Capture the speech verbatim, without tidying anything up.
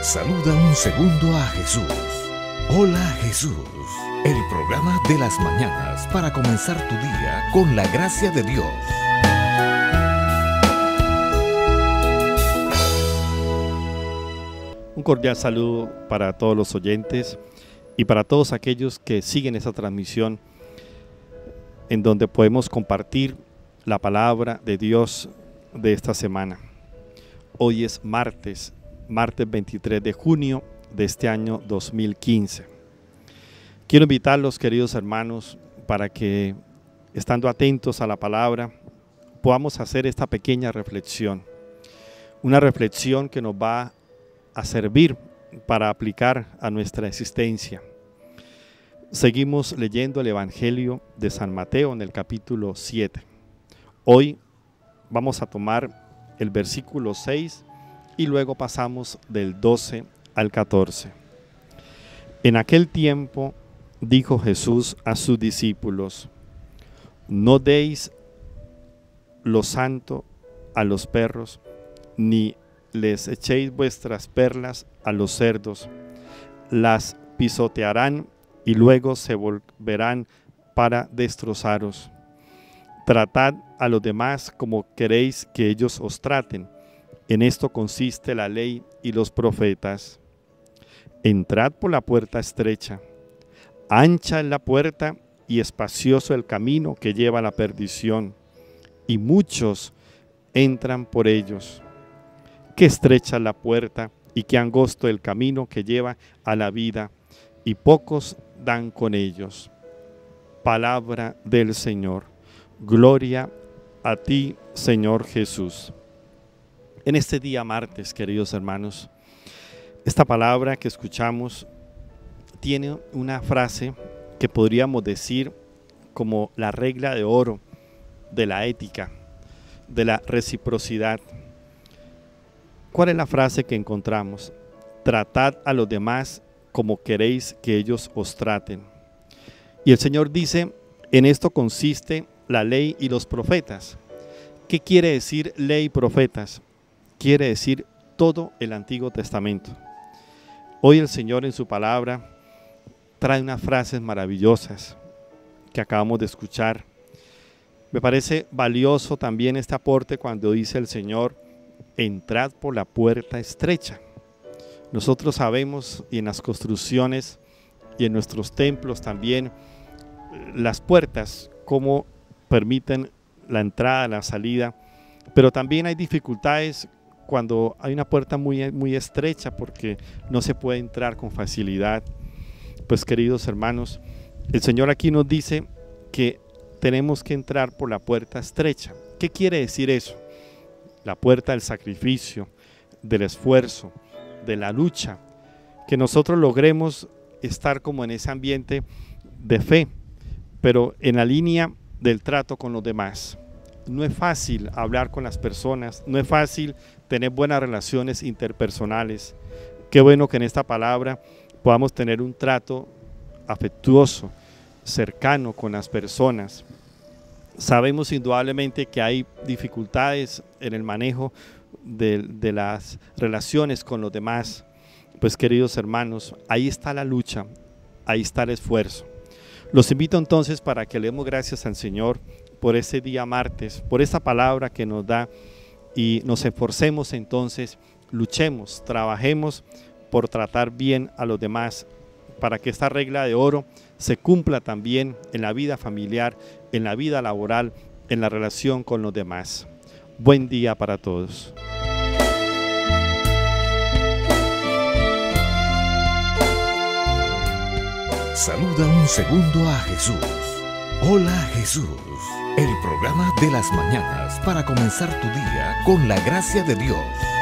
Saluda un segundo a Jesús. Hola Jesús, el programa de las mañanas para comenzar tu día con la gracia de Dios. Un cordial saludo para todos los oyentes y para todos aquellos que siguen esta transmisión en donde podemos compartir la palabra de Dios de esta semana. Hoy es martes, martes veintitrés de junio de este año dos mil quince. Quiero invitarlos, queridos hermanos, para que, estando atentos a la palabra, podamos hacer esta pequeña reflexión. Una reflexión que nos va a servir para aplicar a nuestra existencia. Seguimos leyendo el Evangelio de San Mateo en el capítulo siete. Hoy vamos a tomar el versículo seis y luego pasamos del doce al catorce. En aquel tiempo dijo Jesús a sus discípulos: no deis lo santo a los perros, ni les echéis vuestras perlas a los cerdos, las pisotearán y luego se volverán para destrozaros. Tratad a los demás como queréis que ellos os traten. En esto consiste la ley y los profetas. Entrad por la puerta estrecha. Ancha es la puerta y espacioso el camino que lleva a la perdición, y muchos entran por ellos. Qué estrecha es la puerta y qué angosto el camino que lleva a la vida, y pocos dan con ellos. Palabra del Señor. Gloria a ti, Señor Jesús. En este día martes, queridos hermanos, esta palabra que escuchamos tiene una frase que podríamos decir como la regla de oro de la ética, de la reciprocidad. ¿Cuál es la frase que encontramos? Tratad a los demás como queréis que ellos os traten. Y el Señor dice, en esto consiste la ley y los profetas. ¿Qué quiere decir ley y profetas? Quiere decir todo el Antiguo Testamento. Hoy el Señor en su palabra trae unas frases maravillosas que acabamos de escuchar. Me parece valioso también este aporte cuando dice el Señor: entrad por la puerta estrecha. Nosotros sabemos, y en las construcciones y en nuestros templos también, las puertas cómo permiten la entrada, la salida, pero también hay dificultades cuando hay una puerta muy, muy estrecha porque no se puede entrar con facilidad. Pues queridos hermanos, el Señor aquí nos dice que tenemos que entrar por la puerta estrecha. ¿Qué quiere decir eso? La puerta del sacrificio, del esfuerzo, de la lucha, que nosotros logremos estar como en ese ambiente de fe, pero en la línea del trato con los demás. No es fácil hablar con las personas, no es fácil tener buenas relaciones interpersonales. Qué bueno que en esta palabra podamos tener un trato afectuoso, cercano con las personas. Sabemos indudablemente que hay dificultades en el manejo de, de las relaciones con los demás. Pues queridos hermanos, ahí está la lucha, ahí está el esfuerzo. Los invito entonces para que le demos gracias al Señor por este día martes, por esta palabra que nos da, y nos esforcemos entonces, luchemos, trabajemos por tratar bien a los demás, para que esta regla de oro se cumpla también en la vida familiar, en la vida laboral, en la relación con los demás. Buen día para todos. Saluda un segundo a Jesús. Hola Jesús, el programa de las mañanas para comenzar tu día con la gracia de Dios.